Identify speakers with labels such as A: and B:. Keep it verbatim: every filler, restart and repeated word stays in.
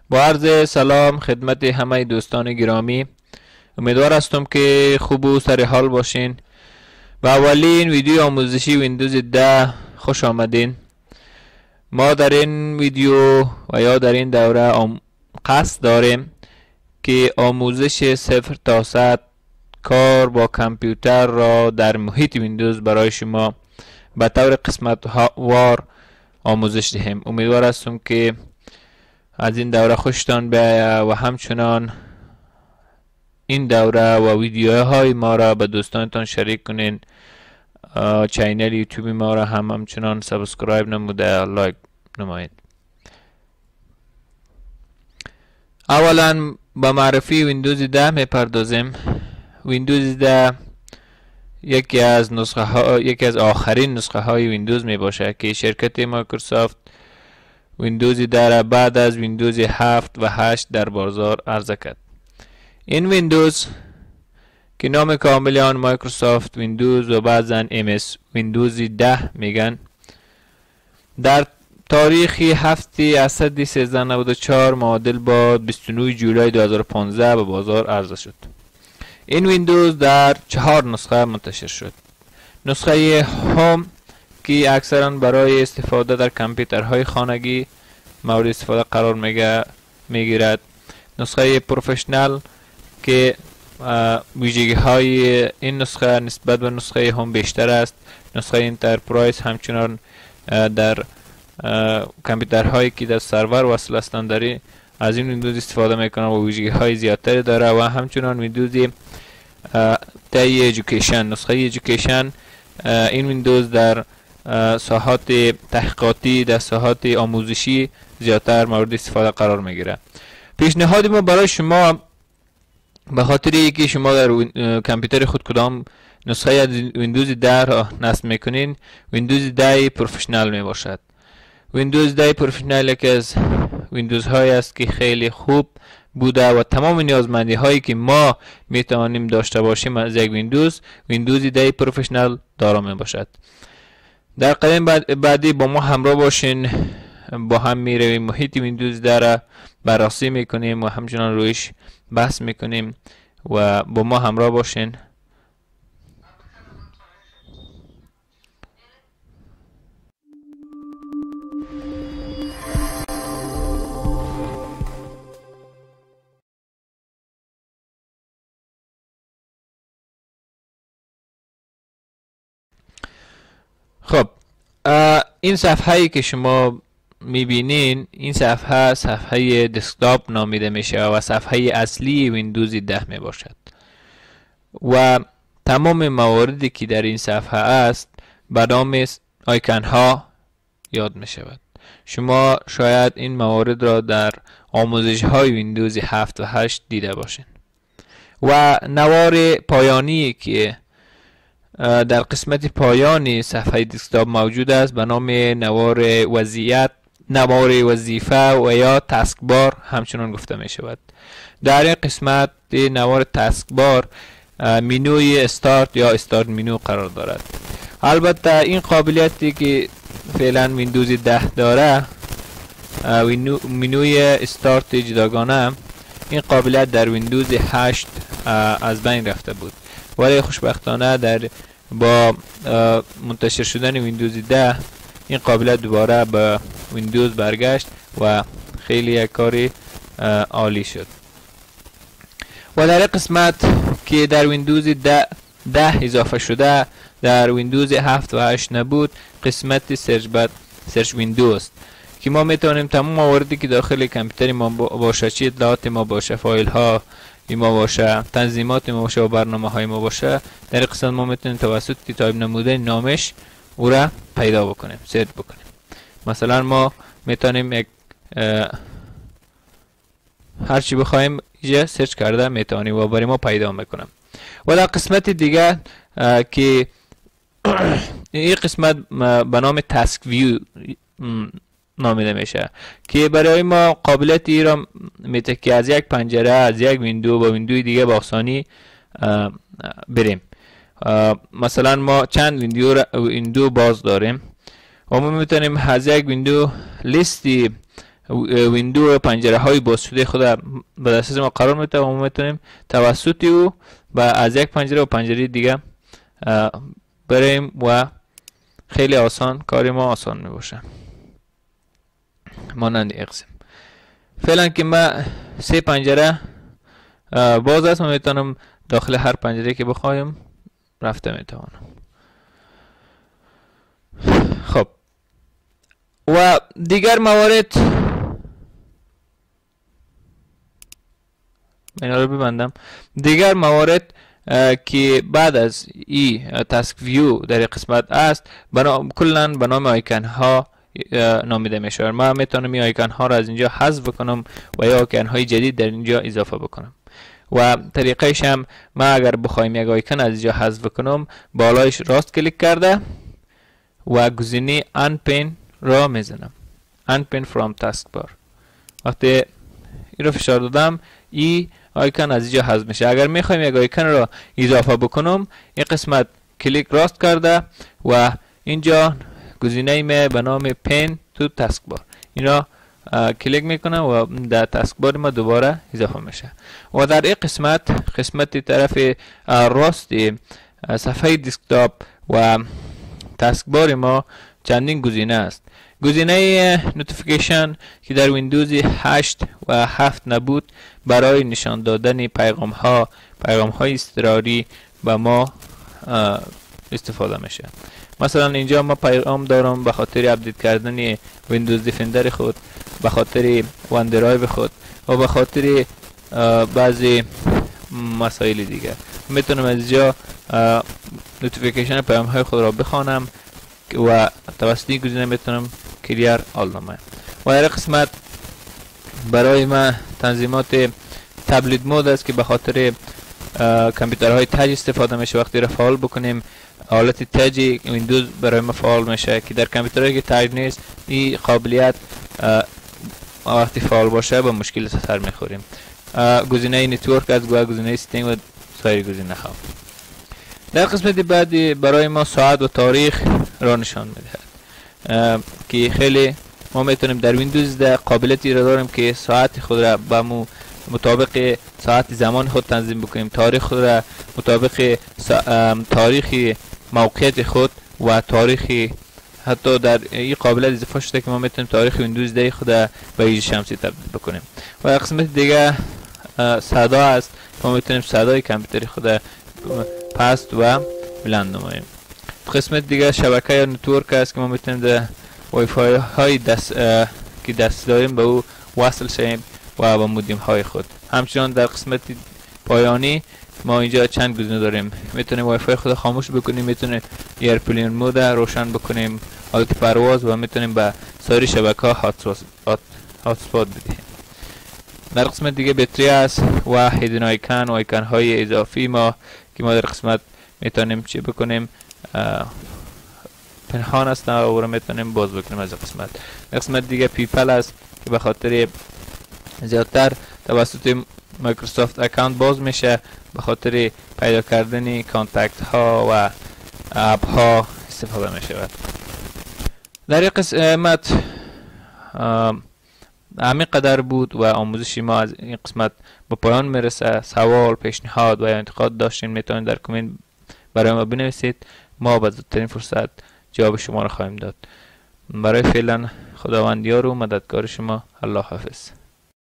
A: با عرض سلام خدمت همه دوستان گرامی. امیدوار هستم که خوب و سر حال باشین. به اولین ویدیو آموزشی ویندوز ده خوش آمدین. ما در این ویدیو و یا در این دوره آم... قصد داریم که آموزش صفر تا صد کار با کامپیوتر را در محیط ویندوز برای شما به طور قسمت وار آموزش دهیم. امیدوار هستم که از این دوره خوشتان بیاید و همچنان این دوره و ویدیوهای ما را به دوستانتان شریک کنین. چینل یوتیوب ما را هم همچنان سابسکرایب نموده لایک نمایید. اولا با معرفی ویندوز ده می پردازیم. ویندوز ده یکی از نسخه ها یکی از آخرین نسخه های ویندوز می باشه که شرکت مایکروسافت ویندوز ده را بعد از ویندوز هفت و هشت در بازار عرضه کرد. این ویندوز که نام کامل آن مایکروسافت ویندوز و بعضا ام اس ویندوز ده میگن، در تاریخ هفت اسد سیزده نود و چهار معادل با بیست و نه جولای دو هزار و پانزده به بازار عرضه شد. این ویندوز در چهار نسخه منتشر شد. نسخه هوم که اکثرا برای استفاده در کامپیوترهای خانگی مورد استفاده قرار میگیرد. نسخه پروفشنال که ویژگی های این نسخه نسبت به نسخه هوم بیشتر است. نسخه انترپرایز همچنان در کامپیوترهایی که در سرور وصل هستند داری از این ویندوز استفاده میکنن و ویژگی های زیادتری داره. و همچنان ویندوز تی ایژوکیشن، نسخه ایژوکیشن، این ویندوز در ساحات تحقیقاتی در ساحات آموزشی زیادتر مورد استفاده قرار میگیره. پیشنهاد ما برای شما به خاطر اینکه شما در کامپیوتر خود کدام نسخه از ویندوز ده را نصب میکنین، ویندوز ده پروفشنال می باشد. ویندوز ده پروفشنال یکی از ویندوز های است که خیلی خوب بوده و تمام نیازمندی هایی که ما می توانیم داشته باشیم از یک ویندوز ویندوز ده پروفشنال دارا می باشد. در قدم بعدی با ما همراه باشین، با هم می رویم محیط ویندوز ده را بررسی میکنیم و همچنان رویش بحث میکنیم و با ما همراه باشین. خب این صفحه‌ای که شما میبینین، این صفحه صفحه دسکتاپ نامیده میشه و صفحه اصلی ویندوز ده می باشد و تمام مواردی که در این صفحه است به نام آیکن ها یاد می شود. شما شاید این موارد را در آموزش های ویندوز هفت و هشت دیده باشین. و نوار پایانی که در قسمت پایانی صفحه دسکتاپ موجود است به نام نوار وضعیت، نوار وظیفه و یا تاسک بار همچنان گفته می شود. در این قسمت نوار تاسک بار منوی استارت یا استارت منو قرار دارد. البته این قابلیتی که فعلا ویندوز ده داره، منوی استارت جداگانه، این قابلیت در ویندوز هشت از بین رفته بود، ولی خوشبختانه در با منتشر شدن ویندوز ده این قابلیت دوباره به ویندوز برگشت و خیلی یک کاری عالی شد. و در قسمت که در ویندوز ده, ده اضافه شده در ویندوز هفت و هشت نبود، قسمت سرچ بد سرچ ویندوز که ما میتونیم تمام مواردی که داخل کامپیوتر ما باشه، چه اطلاعات ما باشه، فایل ها ما باشه، تنظیمات ما باشه و برنامه های ما باشه، در قسمت ما میتونیم توسط تایپ نموده نامش او را پیدا بکنیم، سرچ بکنیم. مثلا ما میتونیم یک هر چی بخوایم اینجا سرچ کرده میتونیم و برای ما پیدا میکنم. و در قسمت دیگه که این قسمت به نام تاسک ویو نامیده میشه که برای ما قابلیت ای را میده که از یک پنجره، از یک ویندو با ویندوی دیگه با آسانی بریم. مثلا ما چند ویندو ویندو باز داریم و ما میتونیم از یک ویندو لیستی ویندو و پنجره های باز شده خود به دسترس ما قرار میده و ما میتونیم توسط او و از یک پنجره و پنجره دیگه بریم و خیلی آسان کاری ما آسان می باشه. مانند اقسم فعلا که ما سه پنجره باز است، ما میتونم داخل هر پنجره که بخوایم رفته میتوانم. خب و دیگر موارد اینا رو ببندم. دیگر موارد که بعد از این تاسک ویو در قسمت است کلا به نام آیکن ها نامیده میشه. ما میتونم این آیکن ها را از اینجا حذف بکنم و یا آیکن های جدید در اینجا اضافه بکنم. و طریقش هم ما اگر بخوایم یک آیکن از اینجا حذف بکنم بالایش راست کلیک کرده و گزینه unpin را میزنم. unpin from taskbar. وقتی این رو فشار دادم این آیکن از اینجا حذف میشه. اگر میخوایم یک آیکن را اضافه بکنم این قسمت کلیک راست کرده و اینجا گزینه می به نام پین تو تاسکبار این را کلیک میکنم و در تاسکبار ما دوباره اضافه میشه. و در این قسمت قسمت طرف راست صفحه دسکتاپ و تاسکبار ما چندین گزینه است. گزینه نوتیفیکیشن که در ویندوز هشت و هفت نبود برای نشان دادن پیغام ها پیغام های اضطراری به ما استفاده میشه. مثلا اینجا ما پیغام دارم به خاطر اپدیت کردن ویندوز دیفندر خود، به خاطر وان درایو خود و به خاطر بعضی مسائل دیگر. میتونم از اینجا نوتیفیکیشن پیام های خود را بخوانم و توسط این گزینه میتونم کلیر آل نامه. و در قسمت برای ما تنظیمات تبلیت مود است که به خاطر کامپیوترهای تاچ استفاده میشه. وقتی را فعال بکنیم حالت تاچ ویندوز برای ما فعال میشه که در کامپیوترهایی که تاچ نیست این قابلیت وقتی فعال باشه با مشکل سر میخوریم. گزینه نتورک است و گزینه ستینگ و سایر گزینه ها. در قسمت بعدی برای ما ساعت و تاریخ را نشان میدهد که خیلی ما میتونیم در ویندوز ده قابلیتی را داریم که ساعت خود را با مو مطابق ساعت زمان خود تنظیم بکنیم، تاریخ خود را مطابق تاریخ موقعیت خود و تاریخ حتی در این قابلیت اضافه شده که ما میتونیم تاریخ ویندوز ده خود به ویژه شمسی تبدیل بکنیم. و قسمت دیگه صدا است، ما میتونیم صدای کامپیوتر خود پست و بلند نماییم. قسمت دیگه شبکه یا نتورک است که ما میتونیم در وای فای های دست که دست داریم به او وصل شیم و با مودم های خود. همچنان در قسمت پایانی ما اینجا چند گزینه داریم. میتونیم وای فای خود خاموش بکنیم، میتونیم ایرپلین مود روشن بکنیم، حالت پرواز و میتونیم به سایر شبکه ها هات اسپات بدیم. در قسمت دیگه بطری است و هیدن آیکن و آیکن های اضافی ما که ما در قسمت میتونیم چی بکنیم پنهان است و میتونیم باز بکنیم از قسمت. قسمت دیگه پیپل است که به خاطر زیادتر توسط مایکروسافت اکانت باز میشه، به خاطر پیدا کردن کانتکت ها و اپ ها استفاده میشه. در این قسمت همین قدر بود و آموزش ما از این قسمت به پایان میرسه. سوال، پیشنهاد و یا انتقاد داشتین میتونید در کامنت برای ما بنویسید. ما به زودترین فرصت جواب شما را خواهیم داد. برای فعلا خداوند یار و مددگار شما. الله حافظ.